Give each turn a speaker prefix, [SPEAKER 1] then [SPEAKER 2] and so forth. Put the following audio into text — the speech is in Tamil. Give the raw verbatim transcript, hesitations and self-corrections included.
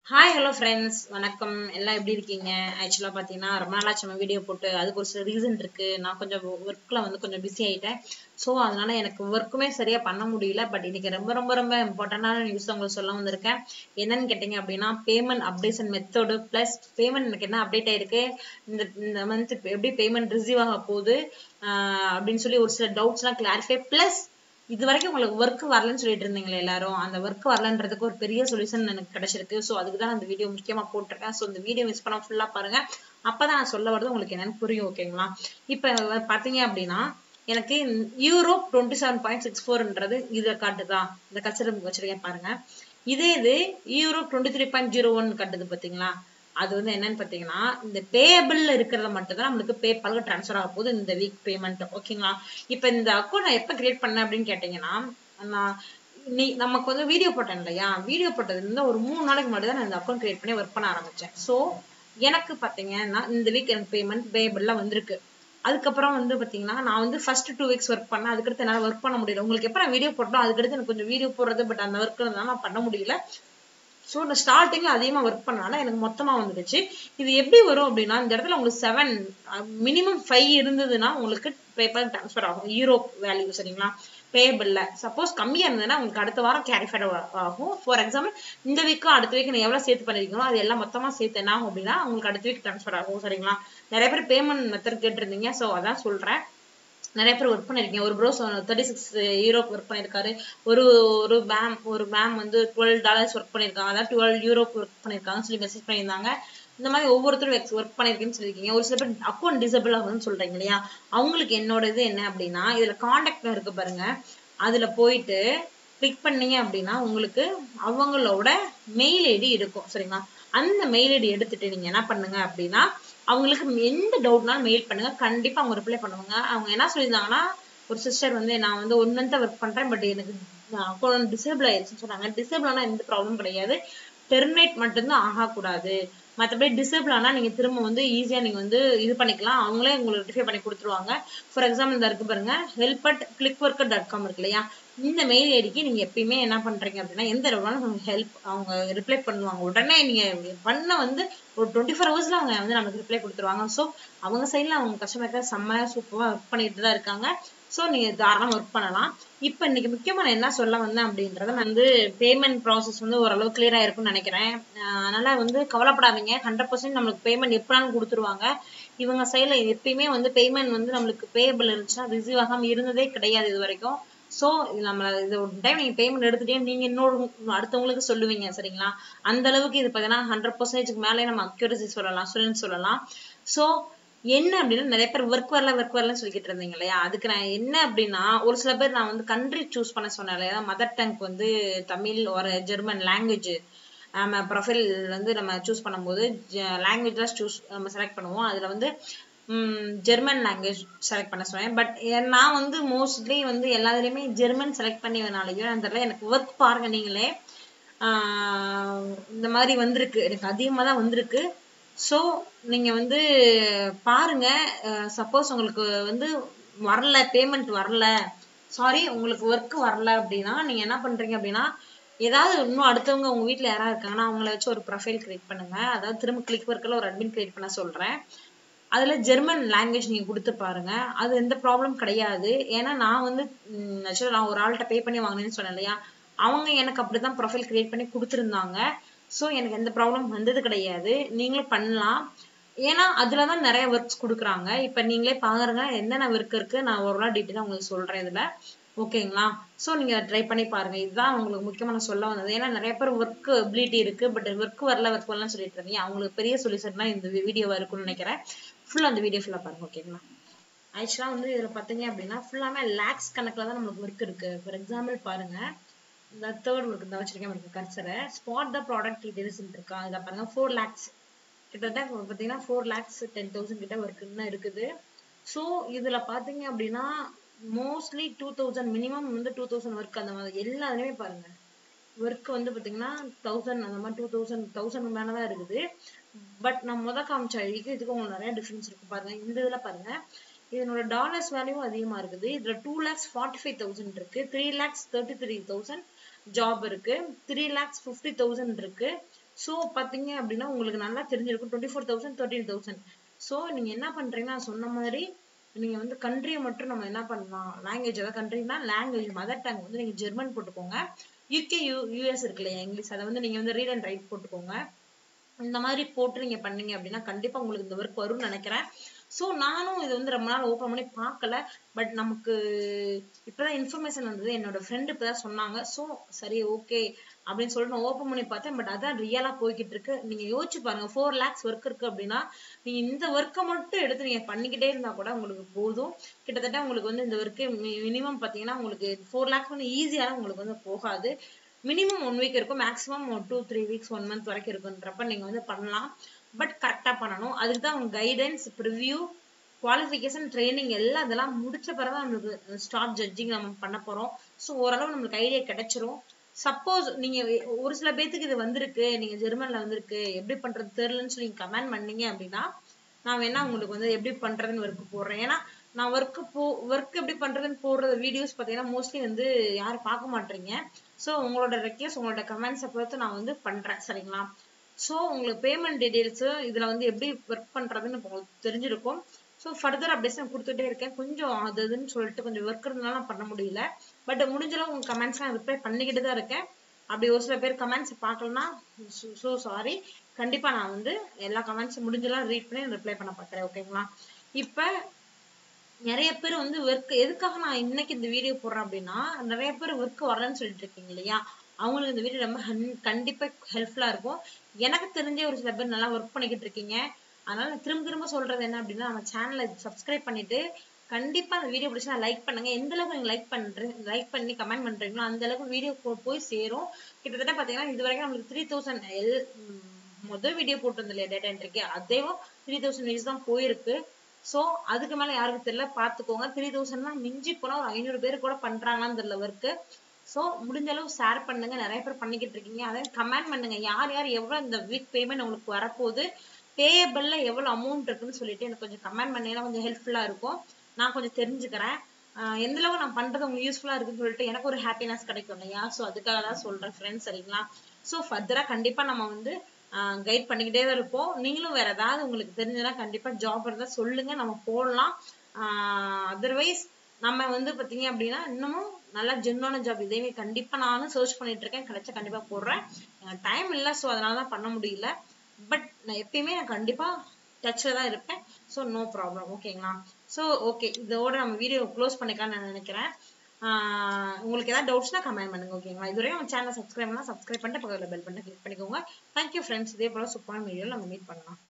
[SPEAKER 1] ஹாய் ஹலோ ஃப்ரெண்ட்ஸ் வணக்கம் எல்லாம் எப்படி இருக்கீங்க ஆக்சுவலாக பார்த்தீங்கன்னா ரொம்ப நாளாச்சு நம்ம வீடியோ போட்டு அதுக்கு ஒரு சில ரீசன் இருக்கு நான் கொஞ்சம் ஒர்க்கில் வந்து கொஞ்சம் பிஸி ஆகிட்டேன் ஸோ அதனால எனக்கு ஒர்க்குமே சரியாக பண்ண முடியல பட் இன்னைக்கு ரொம்ப ரொம்ப ரொம்ப இம்பார்ட்டண்டான நியூஸ் உங்களுக்கு சொல்ல வந்திருக்கேன் என்னன்னு கேட்டிங்க அப்படின்னா payment updation method plus payment எனக்கு என்ன அப்டேட் ஆயிருக்கு இந்த இந்த மந்த் எப்படி பேமெண்ட் ரிசீவ் ஆக போகுது அப்படின்னு சொல்லி ஒரு சில டவுட்ஸ்லாம் கிளாரிஃபை ப்ளஸ் இது வரைக்கும் உங்களுக்கு ஒர்க் வரலன்னு சொல்லிட்டு இருந்தீங்களே எல்லாரும் அந்த ஒர்க் வரலன்றதுக்கு ஒரு பெரிய சொல்யூஷன் எனக்கு கிடைச்சிருக்கு ஸோ அதுக்கு தான் அந்த வீடியோ முக்கியமா போட்டிருக்கேன் ஸோ இந்த வீடியோ மிஸ் பண்ண ஃபுல்லா பாருங்க அப்பதான் நான் சொல்ல வரது உங்களுக்கு என்னன்னு புரியும் ஓகேங்களா இப்ப பாத்தீங்க அப்படின்னா எனக்கு Europe twenty seven point six ஃபோர்ன்றது இதை காட்டுதான் இந்த கல்ச்சர் வச்சிருக்கேன் பாருங்க இதே இது Europe twenty three point zero one காட்டுது பாத்தீங்களா அது வந்து என்னன்னு பாத்தீங்கன்னா இந்த பேபிள்ல இருக்கிறத மட்டும் தான் நம்மளுக்கு பேபாலுக்கு டிரான்ஸ்ஃபர் ஆக போகுது இந்த வீக் பேமெண்ட் ஓகேங்களா இப்ப இந்த அக்கௌண்ட் நான் எப்ப கிரியேட் பண்ணேன் அப்படின்னு கேட்டீங்கன்னா நான் நீ நமக்கு வந்து வீடியோ போட்டேன் இல்லையா வீடியோ போட்டதுல இருந்து ஒரு மூணு நாளைக்கு முன்னாடி தான் நான் இந்த அக்கௌண்ட் கிரியேட் பண்ணி ஒர்க் பண்ண ஆரம்பிச்சேன் ஸோ எனக்கு பாத்தீங்கன்னா இந்த வீக் எனக்கு பேமெண்ட் பேபிள்ல வந்திருக்கு அதுக்கப்புறம் வந்து பாத்தீங்கன்னா நான் வந்து ஃபர்ஸ்ட் டூ வீக்ஸ் ஒர்க் பண்ணேன் அதுக்கடுத்து என்னால ஒர்க் பண்ண முடியல உங்களுக்கு எப்ப நான் வீடியோ போட்டோம் அதுக்கடுத்து எனக்கு கொஞ்சம் வீடியோ போடுறது பட் அந்த ஒர்க் நான் பண்ண முடியல ஸோ நான் ஸ்டார்டிங்ல அதிகமாக ஒர்க் பண்ணனால எனக்கு மொத்தமா வந்துடுச்சு இது எப்படி வரும் அப்படின்னா இந்த இடத்துல உங்களுக்கு செவன் மினிமம் ஃபைவ் இருந்ததுன்னா உங்களுக்கு பேபால் டிரான்ஸ்ஃபர் ஆகும் யூரோப் வேல்யூ சரிங்களா பேபிள்ல சப்போஸ் கம்மியா இருந்ததுன்னா உங்களுக்கு அடுத்த வாரம் கேரிஃபைட் ஆகும் ஃபார் எக்ஸாம்பிள் இந்த வீக்கும் அடுத்த வீக் நீங்க எவ்வளவு சேர்த்து பண்ணிருக்கீங்களோ அது எல்லாம் மொத்தமா சேர்த்து என்ன ஆகும் அப்படின்னா உங்களுக்கு அடுத்த வீக் டிரான்ஸ்ஃபர் ஆகும் சரிங்களா நிறைய பேர் பேமெண்ட் மெத்தட் கேட்டிருந்தீங்க ஸோ அதான் சொல்றேன் நிறைய பேர் ஒர்க் பண்ணிருக்கீங்க ஒரு pro thirty six Europe work பண்ணிருக்காரு ஒரு ஒரு மேம் ஒரு மேம் வந்து டுவெல் டாலர்ஸ் ஒர்க் பண்ணிருக்காங்க அதாவது டுவெல் யூரோப் ஒர்க் பண்ணிருக்காங்கன்னு சொல்லி மெசேஜ் பண்ணியிருந்தாங்க இந்த மாதிரி ஒவ்வொருத்தரும் ஒர்க் பண்ணிருக்கேன்னு சொல்லியிருக்கீங்க ஒரு சில பேர் அக்கௌண்ட் டிசபிள் ஆகுதுன்னு சொல்றீங்க இல்லையா அவங்களுக்கு என்னோட இது என்ன அப்படின்னா இதுல கான்டாக்ட் இருக்கு பாருங்க அதுல போயிட்டு கிளிக் பண்ணீங்க அப்படின்னா உங்களுக்கு அவங்களோட மெயில் ஐடி இருக்கும் சரிங்களா அந்த மெயில் ஐடி எடுத்துட்டு நீங்க என்ன பண்ணுங்க அப்படின்னா அவங்களுக்கு எந்த டவுட்னாலும் மெயில் பண்ணுங்க கண்டிப்பா அவங்க ரிப்ளை பண்ணுவாங்க அவங்க என்ன சொல்லியிருந்தாங்கன்னா ஒரு சிஸ்டர் வந்து நான் வந்து ஒன் மந்த் ஒர்க் பண்றேன் பட் எனக்கு அக்கௌண்ட் டிசேபிள் ஆயிடுச்சுன்னு சொன்னாங்க டிசேபிள் ஆனா எந்த ப்ராப்ளம் கிடையாது டெர்மினேட் மட்டும்தான் ஆகக்கூடாது மற்றபடி டிசேபிள் ஆனா நீங்க திரும்ப வந்து ஈஸியா நீங்க வந்து இது பண்ணிக்கலாம் அவங்களே உங்களுக்கு ரெக்டிஃபை பண்ணி கொடுத்துருவாங்க ஃபார் எக்ஸாம்பிள் இந்த இருக்கு பாருங்க help at click worker dot com இருக்கு இல்லையா இந்த மெயில் ஐடிக்கு நீங்க எப்பயுமே என்ன பண்றீங்க அப்படின்னா எந்த இடம்னாலும் ஹெல்ப் அவங்க ரிப்ளை பண்ணுவாங்க உடனே நீங்க பண்ண வந்து ஒரு டுவெண்ட்டி ஃபோர் ஹவர்ஸ்ல அவங்க வந்து நமக்கு ரிப்ளை கொடுத்துருவாங்க ஸோ அவங்க சைட்ல அவங்க கஸ்டமர் செம்மையா சூப்பரா ஒர்க் பண்ணிட்டு தான் இருக்காங்க ஸோ நீங்க தாராளமா ஒர்க் பண்ணலாம் இப்ப இன்னைக்கு முக்கியமா நான் என்ன சொல்ல வந்தேன் அப்படின்றத வந்து பேமெண்ட் ப்ராசஸ் வந்து ஓரளவு கிளியரா இருக்கும்னு நினைக்கிறேன் அதனால வந்து கவலைப்படாதீங்க ஹண்ட்ரட் பர்சன்ட் நம்மளுக்கு பேமெண்ட் எப்படினாலும் கொடுத்துருவாங்க இவங்க சைட்ல எப்பயுமே வந்து பேமெண்ட் வந்து நம்மளுக்கு பேபிள் இருந்துச்சுன்னா ரிசீவ் ஆகாம இருந்ததே கிடையாது இது வரைக்கும் சோ நம்ம இது ஒரு டைம் நீங்க பேமெண்ட் எடுத்துட்டே நீங்க இன்னொரு அடுத்தவங்களுக்கு சொல்லுவீங்க சரிங்களா அந்த அளவுக்கு இது பாத்தீங்கன்னா ஹண்ட்ரட் பர்சன்டேஜ்க்கு மேலே நம்ம அக்யூரசி சொல்லலாம் சொல்லு சொல்லலாம் சோ என்ன அப்படின்னா நிறைய பேர் ஒர்க் வரல ஒர்க் வரலன்னு சொல்லிக்கிட்டு இருந்தீங்க இல்லையா அதுக்கு நான் என்ன அப்படின்னா ஒரு சில பேர் நான் வந்து கண்ட்ரி சூஸ் பண்ண சொன்னேன் இல்லையா மதர் டங் வந்து தமிழ் ஒரு ஜெர்மன் லாங்குவேஜ் நம்ம ப்ரொஃபைல் வந்து நம்ம சூஸ் பண்ணும்போது லாங்குவேஜ் தான் சூஸ் நம்ம செலக்ட் பண்ணுவோம் அதுல வந்து ஜெர்மன் லாங்குவேஜ் செலக்ட் பண்ண சொன்னேன் பட் நான் வந்து மோஸ்ட்லி வந்து எல்லாத்துலயுமே ஜெர்மன் செலக்ட் பண்ணினாலையோ தெரியல எனக்கு ஒர்க் பாருங்க நீங்களே ஆஹ் இந்த மாதிரி வந்திருக்கு எனக்கு அதிகமா தான் வந்திருக்கு ஸோ நீங்க வந்து பாருங்க சப்போஸ் உங்களுக்கு வந்து வரல பேமெண்ட் வரல சாரி உங்களுக்கு ஒர்க் வரல அப்படின்னா நீங்க என்ன பண்றீங்க அப்படின்னா ஏதாவது இன்னும் அடுத்தவங்க உங்க வீட்டுல யாராவது இருக்காங்கன்னா அவங்கள வச்சு ஒரு ப்ரொஃபைல் கிரியேட் பண்ணுங்க அதாவது திரும்ப கிளிக் ஒர்க்ல ஒரு அட்மின் கிரியேட் பண்ண சொல்றேன் அதுல ஜெர்மன் லாங்குவேஜ் நீங்க கொடுத்து பாருங்க அது எந்த ப்ராப்ளம் கிடையாது ஏன்னா நான் வந்து ஆக்சுவலா நான் ஒரு ஆள்கிட்ட பே பண்ணி வாங்கினேன்னு சொன்னேன் இல்லையா அவங்க எனக்கு அப்படிதான் ப்ரொஃபைல் கிரியேட் பண்ணி கொடுத்துருந்தாங்க ஸோ எனக்கு எந்த ப்ராப்ளம் வந்தது கிடையாது நீங்களும் பண்ணலாம் ஏன்னா அதுலதான் நிறைய ஒர்க்ஸ் கொடுக்குறாங்க இப்ப நீங்களே பாருங்க என்னென்ன ஒர்க் இருக்கு நான் ஒரு நாள் டீட்டெயிலா உங்களுக்கு சொல்றேன் இதுல ஓகேங்களா சோ நீங்க ட்ரை பண்ணி பாருங்க இதுதான் உங்களுக்கு முக்கியமான சொல்ல வந்தது ஏன்னா நிறைய பேர் ஒர்க் எபிலிட்டி இருக்கு பட் ஒர்க் வரல ஒர்க் வரலன்னு சொல்லிட்டு இருந்தீங்க அவங்களுக்கு பெரிய சொல்யூஷன் இந்த வீடியோவா இருக்கும்னு நினைக்கிறேன் ஃபுல்லா அந்த வீடியோ ஃபுல்லா பாருங்க ஓகேங்களா ஆக்சுவலா வந்து இதுல பாத்தீங்க அப்படின்னா ஃபுல்லாமே லேக்ஸ் கணக்குல தான் நம்மளுக்கு ஒர்க் இருக்கு ஃபார் எக்ஸாம்பிள் பாருங்க இந்த தேர்ட் ஒர்க் தான் வச்சிருக்கேன் உங்களுக்கு கர்சரை ஸ்பாட் த ப்ராடக்ட் டீடைல்ஸ் இருக்கா இதை பாருங்க ஃபோர் லேக்ஸ் கிட்டத்தட்ட பாத்தீங்கன்னா ஃபோர் லேக்ஸ் டென் தௌசண்ட் கிட்ட ஒர்க்குன்னு இருக்குது ஸோ இதுல பாத்தீங்க அப்படின்னா மோஸ்ட்லி டூ தௌசண்ட் மினிமம் வந்து டூ தௌசண்ட் ஒர்க் அந்த மாதிரி எல்லாத்துலயுமே பாருங்க ஒர்க் வந்து பாத்தீங்கன்னா தௌசண்ட் அந்த மாதிரி டூ தௌசண்ட் தௌசண்ட் மேலதான் இருக்குது பட் நான் முத காமிச்ச ஐடிக்கு இதுக்கு உங்களுக்கு நிறைய டிஃபரன்ஸ் இருக்கு பாருங்க இந்த இதுல பாருங்க இதனோட டாலர்ஸ் வேல்யூ அதிகமா இருக்குது இதுல two lakhs forty five thousand இருக்கு three lakhs thirty three thousand job இருக்கு த்ரீ லேக்ஸ் ஃபிஃப்டி தௌசண்ட் இருக்கு ஸோ பார்த்தீங்க அப்படின்னா உங்களுக்கு நல்லா தெரிஞ்சிருக்கும் twenty four thousand thirteen thousand so நீங்க என்ன பண்றீங்கன்னா சொன்ன மாதிரி நீங்க வந்து கண்ட்ரியை மட்டும் நம்ம என்ன பண்ணலாம் லாங்குவேஜ் அதாவது கண்ட்ரினா லாங்குவேஜ் மதர் டங் வந்து நீங்க ஜெர்மன் போட்டுக்கோங்க யூகே யூ யூஎஸ் இருக்கு இல்லையா இங்கிலீஷ் அதை வந்து நீங்க வந்து ரீட் அண்ட் ரைட் போட்டுக்கோங்க இந்த மாதிரி போட்டு நீங்க பண்ணீங்க அப்படின்னா கண்டிப்பா உங்களுக்கு இந்த ஒர்க் வரும்னு நினைக்கிறேன் ஸோ நானும் இது வந்து ரொம்ப நாள் ஓப்பன் பண்ணி பார்க்கல பட் நமக்கு இப்பதான் இன்ஃபர்மேஷன் வந்தது என்னோட ஃப்ரெண்டு இப்பதான் சொன்னாங்க ஸோ சரி ஓகே அப்படின்னு சொல்லிட்டு நான் ஓப்பன் பண்ணி பார்த்தேன் பட் அதான் ரியலா போய்கிட்டு இருக்கு நீங்க யோசிச்சு பாருங்க ஃபோர் லேக்ஸ் ஒர்க் இருக்கு அப்படின்னா நீங்க இந்த ஒர்க்கை மட்டும் எடுத்து நீங்க பண்ணிக்கிட்டே இருந்தா கூட உங்களுக்கு போதும் கிட்டத்தட்ட உங்களுக்கு வந்து இந்த ஒர்க்கு மினிமம் பாத்தீங்கன்னா உங்களுக்கு ஃபோர் லேக்ஸ் வந்து ஈஸியான உங்களுக்கு வந்து போகாது மினிமம் ஒன் வீக் இருக்கும் maximum two three weeks one month வரைக்கும் இருக்குன்றப்ப நீங்க வந்து பண்ணலாம் பட் கரெக்டா பண்ணணும் அதுக்கு தான் உங்க கைடன்ஸ் ப்ரிவ்யூ குவாலிஃபிகேஷன் ட்ரைனிங் எல்லாம் இதெல்லாம் முடிச்ச பிறகு நம்மளுக்கு ஸ்டாப் ஜட்ஜிங் நம்ம பண்ண போறோம் ஸோ ஓரளவு நம்மளுக்கு ஐடியா கிடைச்சிரும் சப்போஸ் நீங்க ஒரு சில பேத்துக்கு இது வந்திருக்கு நீங்க ஜெர்மன்ல வந்திருக்கு எப்படி பண்றது தெரியலன்னு சொல்லி கமெண்ட் பண்ணீங்க அப்படின்னா நான் வேணா உங்களுக்கு வந்து எப்படி பண்றதுன்னு ஒர்க் போடுறேன் ஏன்னா நான் ஒர்க்கு போ ஒர்க் எப்படி பண்றதுன்னு போடுற வீடியோஸ் பாத்தீங்கன்னா மோஸ்ட்லி வந்து யாரும் பார்க்க மாட்டீங்க ஸோ உங்களோட ரெக்வஸ்ட் உங்களோட கமெண்ட்ஸை பொறுத்து நான் வந்து பண்றேன் சரிங்களா ஸோ உங்களுக்கு பேமெண்ட் டீடைல்ஸ் இதுல வந்து எப்படி ஒர்க் பண்றதுன்னு உங்களுக்கு தெரிஞ்சிருக்கும் ஸோ ஃபர்தர் அப்டேட்ஸ் நான் கொடுத்துட்டே இருக்கேன் கொஞ்சம் அது இதுன்னு சொல்லிட்டு கொஞ்சம் ஒர்க் இருந்தாலும் நான் பண்ண முடியல பட் முடிஞ்சளவு உங்க கமெண்ட்ஸ் நான் ரிப்ளை பண்ணிக்கிட்டு தான் இருக்கேன் அப்படி ஒரு சில பேர் கமெண்ட்ஸ் பார்க்கலன்னா ஸோ சாரி கண்டிப்பா நான் வந்து எல்லா கமெண்ட்ஸ் முடிஞ்செல்லாம் ரீட் பண்ணி ரிப்ளை பண்ண பார்க்குறேன் ஓகேங்களா இப்ப நிறைய பேர் வந்து ஒர்க் எதுக்காக நான் இன்னைக்கு இந்த வீடியோ போடுறேன் அப்படின்னா நிறைய பேர் ஒர்க் வரலன்னு சொல்லிட்டு இருக்கீங்க இல்லையா அவங்களுக்கு இந்த வீடியோ ரொம்ப கண்டிப்பா ஹெல்ப்ஃபுல்லா இருக்கும் எனக்கு தெரிஞ்ச ஒரு சில பேர் நல்லா ஒர்க் பண்ணிக்கிட்டு இருக்கீங்க அதனால திரும்ப திரும்ப சொல்றது என்ன அப்படின்னா நம்ம சேனலை சப்ஸ்கிரைப் பண்ணிட்டு கண்டிப்பா அந்த வீடியோ பிடிச்சா லைக் பண்ணுங்க எந்த அளவுக்கு நீங்க லைக் பண்றீங்க லைக் பண்ணி கமெண்ட் பண்றீங்களோ அந்த அளவுக்கு வீடியோ போய் சேரும் கிட்டத்தட்ட பாத்தீங்கன்னா இது வரைக்கும் நம்மளுக்கு த்ரீ தௌசண்ட் எல் முதல் வீடியோ போட்டிருந்தோம் இல்லையா டேட்டா என்ட்ரிக்கு அதேவும் த்ரீ தௌசண்ட் வீஸ் தான் போயிருக்கு சோ அதுக்கு மேல யாருக்கு தெரியல பாத்துக்கோங்க த்ரீ தௌசண்ட்னா மிஞ்சி போனா ஒரு ஐநூறு பேர் கூட பண்றாங்களான்னு தெரியல ஒர்க்கு சோ முடிஞ்ச அளவு ஷேர் பண்ணுங்க நிறைய பேர் பண்ணிக்கிட்டு இருக்கீங்க அதை கமெண்ட் பண்ணுங்க யார் யார் எவ்வளவு இந்த வீக் பேமெண்ட் உங்களுக்கு வரப்போகுது பேயபிள்ல எவ்வளவு அமௌண்ட் இருக்குன்னு சொல்லிட்டு எனக்கு கொஞ்சம் கமெண்ட் பண்ணீங்கன்னா கொஞ்சம் ஹெல்ப்ஃபுல்லா இருக்கும் நான் கொஞ்சம் தெரிஞ்சுக்கிறேன் எந்த அளவு நான் பண்றது உங்களுக்கு யூஸ்ஃபுல்லா இருக்குன்னு சொல்லிட்டு எனக்கு ஒரு ஹாப்பினஸ் கிடைக்கும் இல்லையா சோ அதுக்காக தான் சொல்றேன் ஃப்ரெண்ட்ஸ் சரிங்களா சோ ஃபர்தரா கண்டிப்பா நம்ம வந்து கைட் பண்ணிக்கிட்டே தான் இருப்போம் நீங்களும் வேற ஏதாவது உங்களுக்கு தெரிஞ்சதுன்னா கண்டிப்பா ஜாப் இருந்தா சொல்லுங்க நம்ம போடலாம் ஆஹ் அதர்வைஸ் நம்ம வந்து பாத்தீங்க அப்படின்னா இன்னமும் நல்லா ஜென்வான ஜாப் இதேவே கண்டிப்பா நானும் சர்ச் பண்ணிட்டு இருக்கேன் கிடைச்சா கண்டிப்பா போடுறேன் எனக்கு டைம் இல்லை ஸோ அதனாலதான் பண்ண முடியல பட் நான் எப்பயுமே நான் கண்டிப்பா டச்ல தான் இருப்பேன் ஸோ நோ ப்ராப்ளம் ஓகேங்களா ஸோ ஓகே இதோட நம்ம வீடியோ க்ளோஸ் பண்ணிக்கலாம்னு நான் நினைக்கிறேன் ஆஹ் உங்களுக்கு ஏதாவது டவுட்ஸ்னா கமெண்ட் பண்ணுங்க ஓகேங்களா இதுவரையும் நம்ம சேனல் சப்ஸ்கிரைப் பண்ணலாம் சப்ஸ்கிரைப் பண்ணிட்டு பக்கத்துல பெல் பட்டன் கிளிக் பண்ணிக்கோங்க தேங்க்யூ ஃப்ரெண்ட்ஸ் இதே போல சூப்பரான வீடியோல நம்ம மீட் பண்ணலாம்